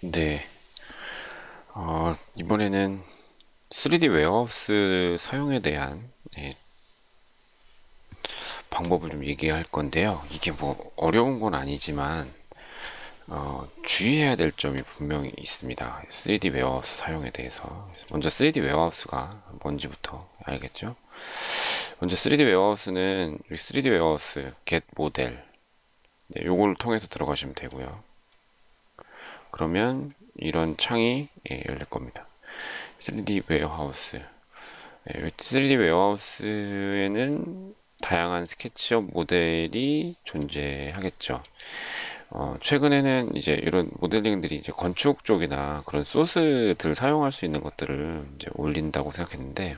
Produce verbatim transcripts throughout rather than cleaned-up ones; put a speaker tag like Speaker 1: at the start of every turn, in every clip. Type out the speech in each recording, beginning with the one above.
Speaker 1: 네, 어, 이번에는 쓰리디 웨어하우스 사용에 대한 예, 방법을 좀 얘기할 건데요. 이게 뭐 어려운 건 아니지만 어, 주의해야 될 점이 분명히 있습니다. 쓰리디 웨어하우스 사용에 대해서. 먼저 쓰리디 웨어하우스가 뭔지부터 알겠죠? 먼저 쓰리디 웨어하우스는 쓰리디 웨어하우스 get 모델 네, 요걸 통해서 들어가시면 되고요. 그러면 이런 창이 예, 열릴 겁니다. 쓰리디 웨어하우스 쓰리디 웨어하우스에는 다양한 스케치업 모델이 존재하겠죠. 어, 최근에는 이제 이런 모델링들이 이제 건축 쪽이나 그런 소스들 사용할 수 있는 것들을 이제 올린다고 생각했는데,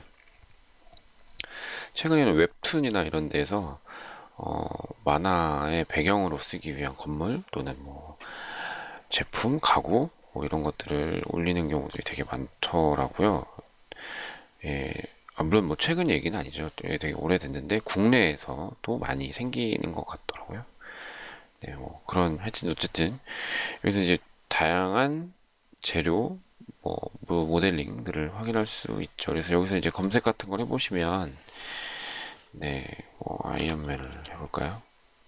Speaker 1: 최근에는 웹툰이나 이런 데서 어, 만화의 배경으로 쓰기 위한 건물 또는 뭐 제품, 가구 뭐 이런 것들을 올리는 경우들이 되게 많더라고요. 예, 아, 물론 뭐 최근 얘기는 아니죠. 예, 되게 오래됐는데 국내에서도 많이 생기는 것 같더라고요. 네, 뭐 그런 하여튼 어쨌든 여기서 이제 다양한 재료 뭐 모델링들을 확인할 수 있죠. 그래서 여기서 이제 검색 같은 걸 해보시면 네, 뭐 아이언맨을 해볼까요?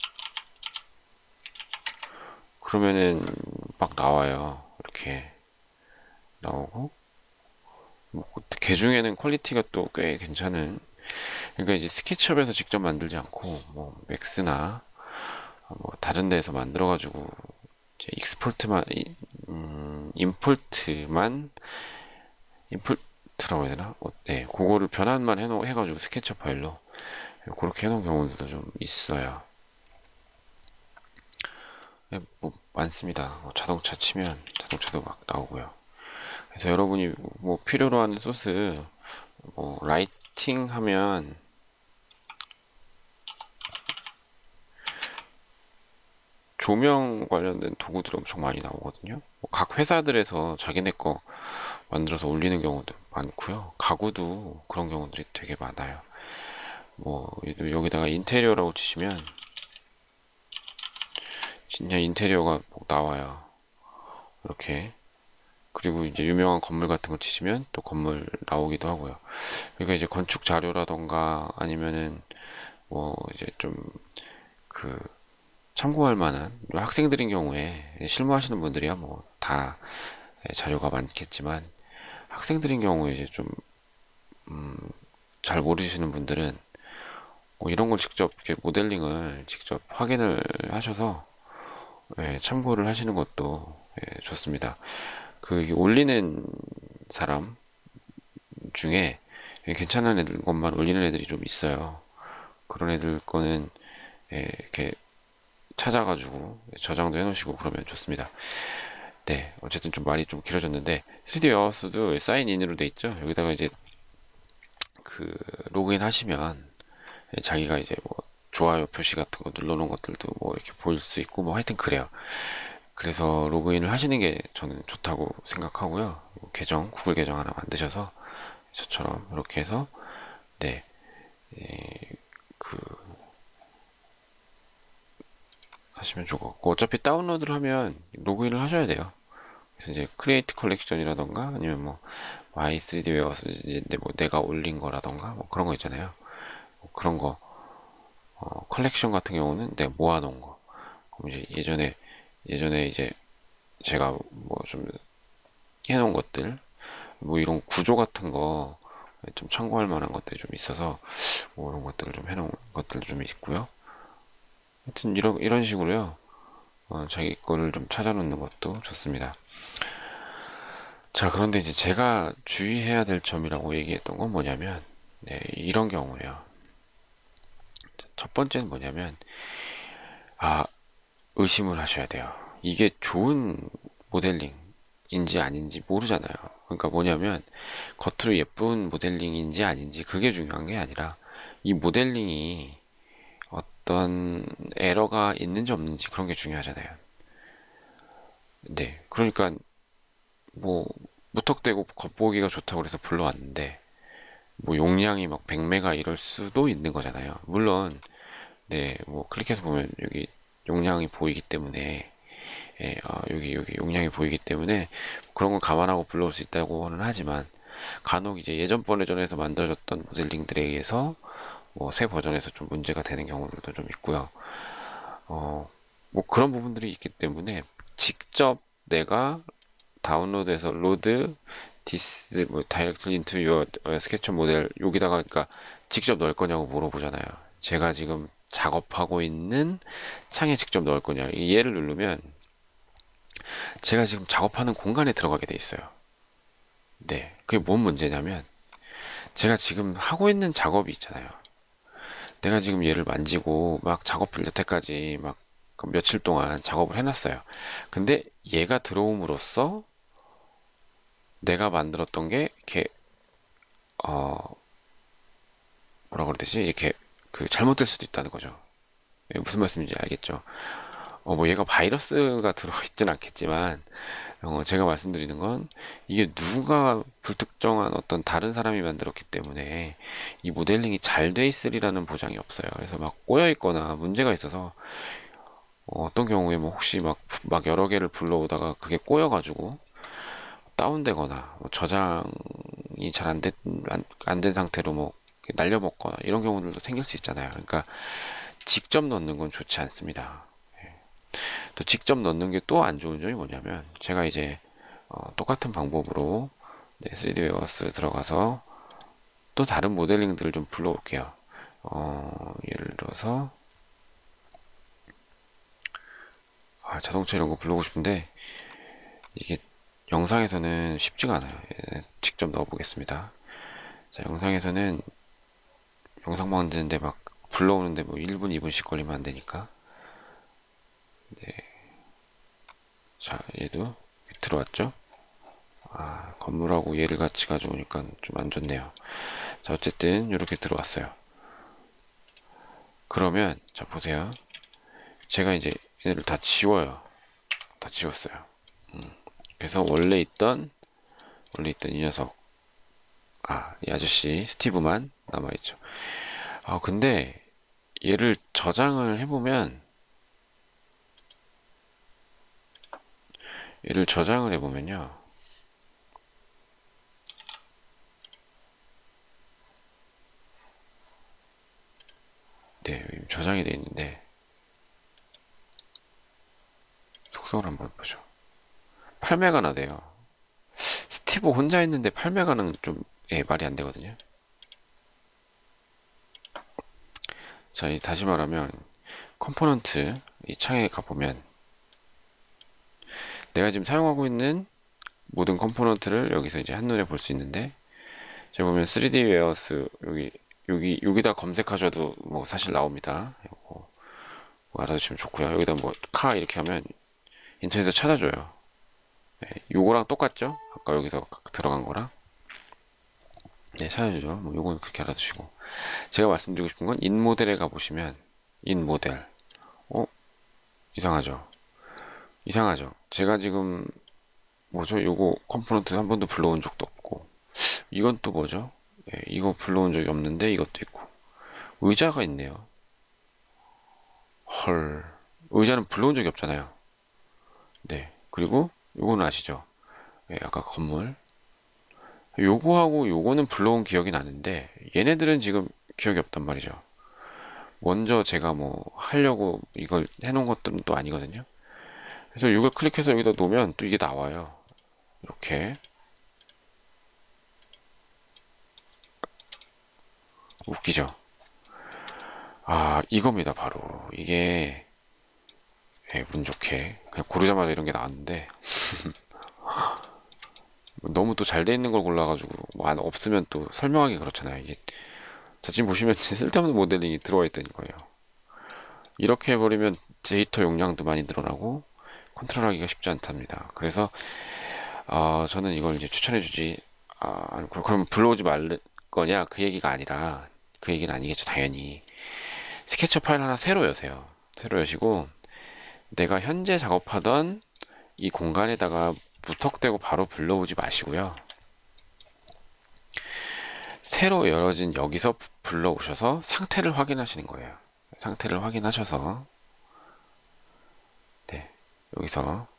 Speaker 1: 그러면은 막 나와요. 이렇게 나오고 뭐, 개 중에는 퀄리티가 또 꽤 괜찮은 그러니까 이제 스케치업에서 직접 만들지 않고 뭐 맥스나 뭐 다른 데에서 만들어 가지고 이제 익스포트만 음, 임포트만 임포트라고 해야 되나? 어, 네, 그거를 변환만 해놓 해가지고 스케치업 파일로 그렇게 해놓은 경우들도 좀 있어요. 네, 뭐 많습니다. 뭐 자동차 치면 자동차도 막 나오고요. 그래서 여러분이 뭐 필요로 하는 소스 뭐 라이팅 하면 조명 관련된 도구들이 엄청 많이 나오거든요. 뭐각 회사들에서 자기네 거 만들어서 올리는 경우도 많고요. 가구도 그런 경우들이 되게 많아요. 뭐 여기다가 인테리어라고 치시면 진짜 인테리어가 뭐 나와요. 이렇게. 그리고 이제 유명한 건물 같은 거 치시면 또 건물 나오기도 하고요. 그러니까 이제 건축 자료라던가 아니면은 뭐 이제 좀 그 참고할 만한 학생들인 경우에 실무하시는 분들이야 뭐 다 자료가 많겠지만 학생들인 경우에 이제 좀 잘 모르시는 분들은 뭐 이런 걸 직접 이렇게 모델링을 직접 확인을 하셔서 예, 참고를 하시는 것도 예, 좋습니다. 그 올리는 사람 중에 괜찮은 애들 것만 올리는 애들이 좀 있어요. 그런 애들 거는 예, 이렇게 찾아가지고 저장도 해놓으시고 그러면 좋습니다. 네, 어쨌든 좀 말이 좀 길어졌는데 쓰리디 웨어하우스도 사인인으로 돼 있죠. 여기다가 이제 그 로그인 하시면 자기가 이제 뭐 좋아요 표시 같은 거 눌러놓은 것들도 뭐 이렇게 보일 수 있고 뭐 하여튼 그래요. 그래서 로그인을 하시는 게 저는 좋다고 생각하고요. 계정, 구글 계정 하나 만드셔서 저처럼 이렇게 해서 네, 그 하시면 좋을 것 같고 어차피 다운로드를 하면 로그인을 하셔야 돼요. 그래서 이제 크리에이트 컬렉션이라던가 아니면 뭐 와이 쓰리디 웨어스 이제 뭐 내가 올린 거라던가 뭐 그런 거 있잖아요. 뭐 그런 거 어, 컬렉션 같은 경우는 내가 모아놓은 거. 그럼 이제 예전에 예전에 이제 제가 뭐 좀 해놓은 것들 뭐 이런 구조 같은 거 좀 참고할 만한 것들이 좀 있어서 뭐 이런 것들을 좀 해놓은 것들도 좀 있고요. 하여튼 이런 이런 식으로요. 어, 자기 거를 좀 찾아놓는 것도 좋습니다. 자, 그런데 이제 제가 주의해야 될 점이라고 얘기했던 건 뭐냐면 네, 이런 경우예요. 첫 번째는 뭐냐면 아, 의심을 하셔야 돼요. 이게 좋은 모델링인지 아닌지 모르잖아요. 그러니까 뭐냐면 겉으로 예쁜 모델링인지 아닌지 그게 중요한 게 아니라 이 모델링이 어떤 에러가 있는지 없는지 그런 게 중요하잖아요. 네. 그러니까 뭐 무턱대고 겉보기가 좋다고 그래서 불러왔는데 뭐 용량이 막 백 메가 이럴 수도 있는 거잖아요. 물론 네, 뭐 클릭해서 보면 여기 용량이 보이기 때문에 예, 어, 여기 여기 용량이 보이기 때문에 그런 걸 감안하고 불러올 수 있다고는 하지만 간혹 이제 예전 버전에서 만들어졌던 모델링들에 의해서 뭐 새 버전에서 좀 문제가 되는 경우들도 좀 있고요. 어, 뭐 그런 부분들이 있기 때문에 직접 내가 다운로드해서 로드 디스 뭐 다이렉트 인투 유어 스케쳐 모델 여기다가 그러니까 직접 넣을 거냐고 물어보잖아요. 제가 지금 작업하고 있는 창에 직접 넣을 거냐. 이 얘를 누르면 제가 지금 작업하는 공간에 들어가게 돼 있어요. 네, 그게 뭔 문제냐면 제가 지금 하고 있는 작업이 있잖아요. 내가 지금 얘를 만지고 막 작업을 여태까지 막 며칠 동안 작업을 해놨어요. 근데 얘가 들어옴으로써 내가 만들었던 게 이렇게 어 뭐라 그래야 되지? 이렇게 그 잘못될 수도 있다는 거죠. 예, 무슨 말씀인지 알겠죠? 어, 뭐 얘가 바이러스가 들어있진 않겠지만 어, 제가 말씀드리는 건 이게 누군가 불특정한 어떤 다른 사람이 만들었기 때문에 이 모델링이 잘 돼 있으리라는 보장이 없어요. 그래서 막 꼬여 있거나 문제가 있어서 어, 어떤 경우에 뭐 혹시 막, 막 여러 개를 불러오다가 그게 꼬여가지고 다운되거나 뭐 저장이 잘 안 된, 안, 안 된 상태로 뭐 날려먹거나 이런 경우들도 생길 수 있잖아요. 그러니까 직접 넣는 건 좋지 않습니다. 또 직접 넣는 게 또 안 좋은 점이 뭐냐면 제가 이제 어, 똑같은 방법으로 네, 쓰리디 웨어스 들어가서 또 다른 모델링들을 좀 불러올게요. 어, 예를 들어서 아, 자동차 이런 거 불러오고 싶은데 이게 영상에서는 쉽지가 않아요. 예, 직접 넣어보겠습니다. 자, 영상에서는 영상 만드는데 막 불러오는데 뭐 일 분, 이 분씩 걸리면 안 되니까. 네. 자, 얘도 들어왔죠? 아, 건물하고 얘를 같이 가져오니까 좀 안 좋네요. 자, 어쨌든 이렇게 들어왔어요. 그러면 자, 보세요. 제가 이제 얘네를 다 지워요. 다 지웠어요. 음. 그래서 원래 있던 원래 있던 이 녀석, 아, 이 아저씨 스티브만 남아있죠. 아, 근데 얘를 저장을 해보면 얘를 저장을 해보면요. 네, 여기 저장이 되어 있는데 속성을 한번 보죠. 팔 메가나 돼요. 스티브 혼자 있는데 팔 메가는 좀 예, 말이 안 되거든요. 자, 이 다시 말하면 컴포넌트 이 창에 가보면 내가 지금 사용하고 있는 모든 컴포넌트를 여기서 이제 한눈에 볼 수 있는데 제가 보면 쓰리디 웨어스 여기 여기 여기다 검색하셔도 뭐 사실 나옵니다. 요거 뭐 알아두시면 좋고요. 여기다 뭐 카 이렇게 하면 인터넷에서 찾아줘요. 네, 요거랑 똑같죠? 아까 여기서 들어간 거랑 네, 찾아주죠. 뭐 요거는 그렇게 알아두시고 제가 말씀드리고 싶은 건 인 모델에 가보시면 인 모델 어? 이상하죠? 이상하죠? 제가 지금 뭐죠? 요거 컴포넌트 한 번도 불러온 적도 없고 이건 또 뭐죠? 예, 이거 불러온 적이 없는데 이것도 있고 의자가 있네요. 헐, 의자는 불러온 적이 없잖아요. 네, 그리고 요거는 아시죠? 예, 아까 건물 요거하고 요거는 불러온 기억이 나는데 얘네들은 지금 기억이 없단 말이죠. 먼저 제가 뭐 하려고 이걸 해놓은 것들은 또 아니거든요. 그래서 이걸 클릭해서 여기다 놓으면 또 이게 나와요. 이렇게 웃기죠. 아, 이겁니다. 바로 이게 예, 운 좋게 그냥 고르자마자 이런 게 나왔는데 너무 또 잘 돼 있는 걸 골라가지고 뭐 안 없으면 또 설명하기 그렇잖아요. 이게 자, 지금 보시면 쓸데없는 모델링이 들어와 있다는 거예요. 이렇게 해버리면 데이터 용량도 많이 늘어나고 컨트롤하기가 쉽지 않답니다. 그래서 어, 저는 이걸 이제 추천해주지 아, 않고 그럼 불러오지 말 거냐 그 얘기가 아니라 그 얘기는 아니겠죠. 당연히 스케쳐 파일 하나 새로 여세요. 새로 여시고 내가 현재 작업하던 이 공간에다가 무턱대고 바로 불러오지 마시고요. 새로 열어진 여기서 불러오셔서 상태를 확인하시는 거예요. 상태를 확인하셔서 네, 여기서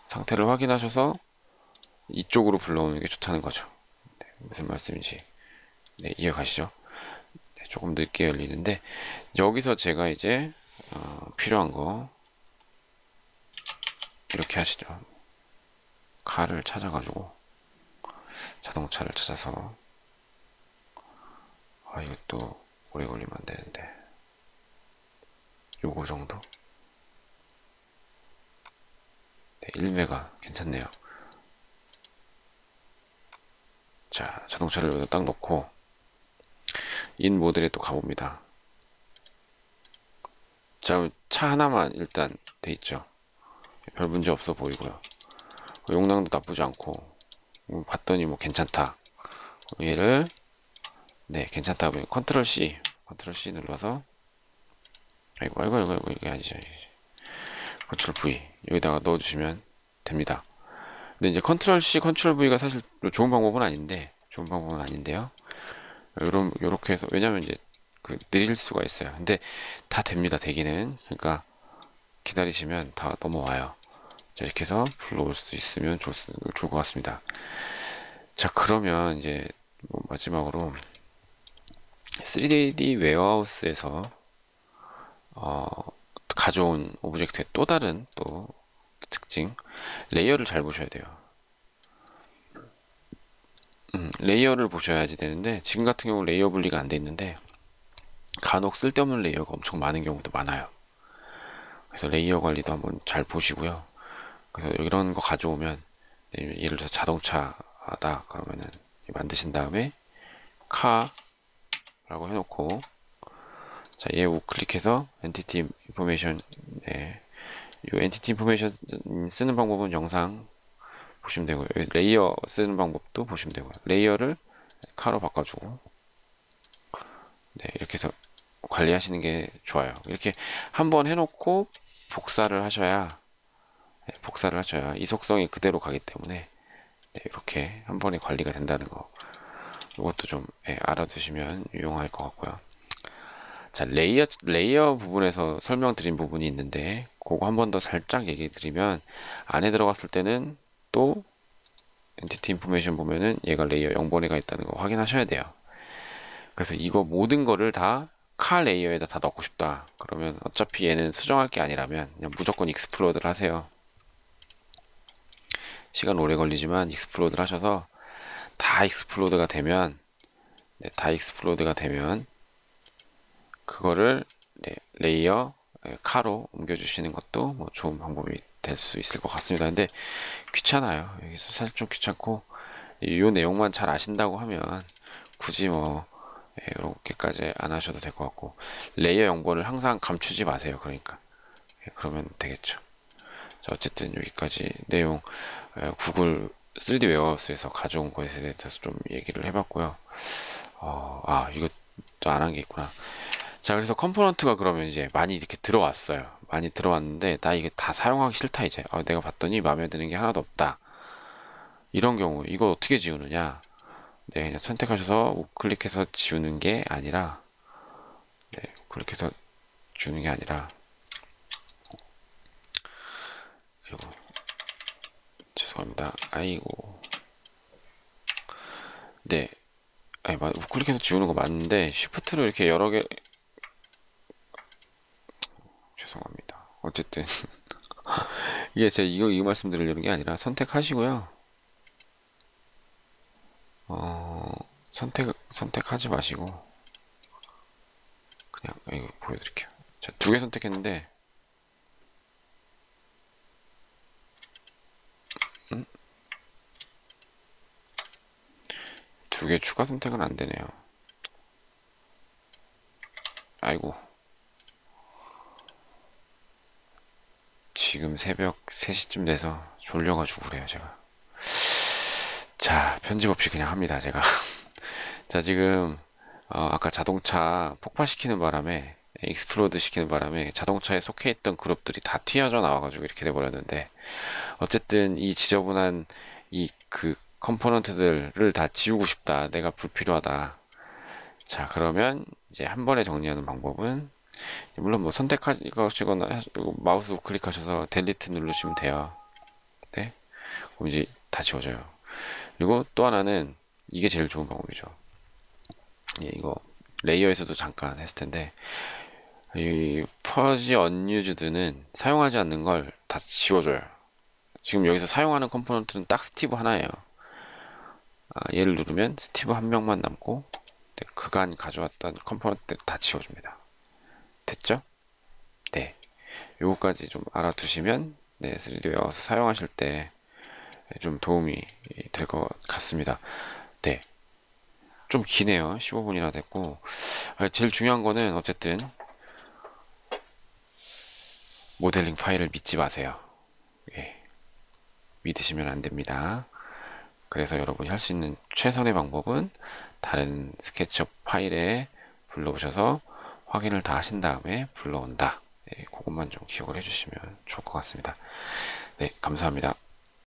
Speaker 1: 상태를 확인하셔서 이쪽으로 불러오는 게 좋다는 거죠. 네, 무슨 말씀인지 네, 이해가시죠? 네, 조금 늦게 열리는데 여기서 제가 이제 어, 필요한 거 이렇게 하시죠. 칼을 찾아가지고 자동차를 찾아서 아 이것도 오래 걸리면 안 되는데 요거 정도 네, 일 메가 괜찮네요. 자 자동차를 여기다 딱 놓고 인 모델에 또 가봅니다. 자 차 하나만 일단 돼 있죠. 별 문제 없어 보이고요. 용량도 나쁘지 않고 봤더니 뭐 괜찮다. 얘를 네 괜찮다 보니 컨트롤 C 컨트롤 C 눌러서 아이고 아이고 아이고, 아이고 이게 아니죠. 컨트롤 V 여기다가 넣어주시면 됩니다. 근데 이제 컨트롤 C 컨트롤 V가 사실 좋은 방법은 아닌데 좋은 방법은 아닌데요. 요런 요렇게 해서 왜냐면 이제 그 느릴 수가 있어요. 근데 다 됩니다. 되기는 그러니까 기다리시면 다 넘어와요. 자 이렇게 해서 불러올 수 있으면 좋, 좋을 것 같습니다. 자 그러면 이제 뭐 마지막으로 쓰리디 웨어하우스에서 어, 가져온 오브젝트의 또 다른 또 특징 레이어를 잘 보셔야 돼요. 음, 레이어를 보셔야지 되는데 지금 같은 경우 레이어 분리가 안 돼 있는데 간혹 쓸데없는 레이어가 엄청 많은 경우도 많아요. 그래서 레이어 관리도 한번 잘 보시고요. 그래서 이런 거 가져오면 예를 들어서 자동차다 그러면은 만드신 다음에 카라고 해놓고 자 얘 우클릭해서 엔티티 인포메이션 네. 이 엔티티 인포메이션 쓰는 방법은 영상 보시면 되고요. 레이어 쓰는 방법도 보시면 되고요. 레이어를 카로 바꿔주고 네 이렇게 해서 관리하시는 게 좋아요. 이렇게 한번 해놓고 복사를 하셔야 네, 복사를 하셔야 이속성이 그대로 가기 때문에 네, 이렇게 한 번에 관리가 된다는 거 이것도 좀 네, 알아두시면 유용할 것 같고요. 자 레이어 레이어 부분에서 설명드린 부분이 있는데 그거 한 번 더 살짝 얘기 드리면 안에 들어갔을 때는 또 엔티티 인포메이션 보면은 얘가 레이어 영 번에 가 있다는 거 확인하셔야 돼요. 그래서 이거 모든 거를 다 카 레이어에다 다 넣고 싶다 그러면 어차피 얘는 수정할 게 아니라면 그냥 무조건 익스플로드를 하세요. 시간 오래 걸리지만 익스플로드를 하셔서 다 익스플로드가 되면 네, 다 익스플로드가 되면 그거를 네, 레이어 카로 옮겨주시는 것도 뭐 좋은 방법이 될 수 있을 것 같습니다. 근데 귀찮아요. 여기서 사실 좀 귀찮고 이 내용만 잘 아신다고 하면 굳이 뭐 이렇게까지 안 하셔도 될 것 같고 레이어 영번을 항상 감추지 마세요. 그러니까 그러면 되겠죠. 자, 어쨌든 여기까지 내용 구글 쓰리디 웨어하우스에서 가져온 것에 대해서 좀 얘기를 해봤고요. 어, 아 이거 또 안 한 게 있구나. 자 그래서 컴포넌트가 그러면 이제 많이 이렇게 들어왔어요. 많이 들어왔는데 나 이게 다 사용하기 싫다 이제 아, 내가 봤더니 마음에 드는 게 하나도 없다. 이런 경우 이거 어떻게 지우느냐. 네, 그냥 선택하셔서 우클릭해서 지우는 게 아니라 네, 우클릭해서 지우는 게 아니라 아이고 죄송합니다. 아이고 네 아니 우클릭해서 지우는 거 맞는데 쉬프트로 이렇게 여러 개 죄송합니다. 어쨌든 이게 제가 이거 이거 말씀드리려는 게 아니라 선택하시고요. 어 선택 선택하지 마시고 그냥 이거 보여드릴게요. 자, 두 개 선택했는데 음? 두 개 추가 선택은 안 되네요. 아이고 지금 새벽 세 시쯤 돼서 졸려가지고 그래요 제가. 자 편집 없이 그냥 합니다 제가. 자 지금 어, 아까 자동차 폭파시키는 바람에 익스플로드 시키는 바람에 자동차에 속해 있던 그룹들이 다 튀어져 나와가지고 이렇게 돼버렸는데 어쨌든 이 지저분한 이 그 컴포넌트들을 다 지우고 싶다. 내가 불필요하다. 자 그러면 이제 한 번에 정리하는 방법은 물론 뭐 선택하시거나 마우스 우클릭하셔서 델리트 누르시면 돼요. 네 그럼 이제 다 지워져요. 그리고 또 하나는 이게 제일 좋은 방법이죠. 예, 이거 레이어에서도 잠깐 했을 텐데 이 퍼지 언유즈드는 사용하지 않는 걸 다 지워줘요. 지금 여기서 사용하는 컴포넌트는 딱 스티브 하나예요. 아, 얘를 누르면 스티브 한 명만 남고 네, 그간 가져왔던 컴포넌트를 다 지워줍니다. 됐죠? 네. 요거까지 좀 알아두시면 네, 쓰리디 웨어하우스 사용하실 때 좀 도움이 될 것 같습니다. 네. 좀 기네요. 십오 분이나 됐고. 제일 중요한 거는 어쨌든 모델링 파일을 믿지 마세요. 예. 믿으시면 안 됩니다. 그래서 여러분이 할 수 있는 최선의 방법은 다른 스케치업 파일에 불러오셔서 확인을 다 하신 다음에 불러온다. 예, 그것만 좀 기억을 해주시면 좋을 것 같습니다. 네, 감사합니다.